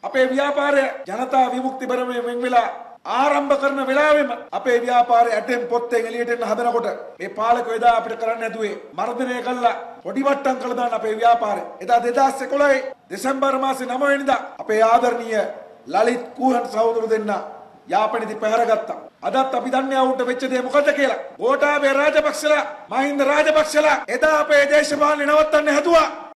අපේ ව්‍යාපාරය ජනතා විමුක්ති පෙරමුණෙන් වෙන් වෙලා ආරම්භ කරන වෙලාවෙම අපේ ව්‍යාපාරය ඇටෙන් පොත්තෙන් එළියට එන්න හදනකොට මේ පාලකයෝ එදා අපිට කරන්න හැදුවේ මර්ධනය කළා පොඩි වට්ටම් කළා දාන අපේ ව්‍යාපාරය. එදා 2011 දෙසැම්බර් මාසේ 9 වෙනිදා අපේ ආදරණීය ලලිත් කූහන් සහෝදරු දෙන්නා යාපනයේදී පැහැරගත්තා. අදත් අපි දන්නේ ආවුන්ට වෙච්ච දේ මොකද කියලා. ගෝඨාභය රාජපක්ෂලා, මහින්ද රාජපක්ෂලා එදා අපේ දේශපාලනේ නවත්තන්න හැදුවා.